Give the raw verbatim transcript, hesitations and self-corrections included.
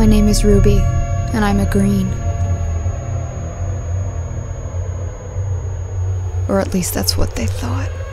My name is Ruby, and I'm a green. Or at least that's what they thought.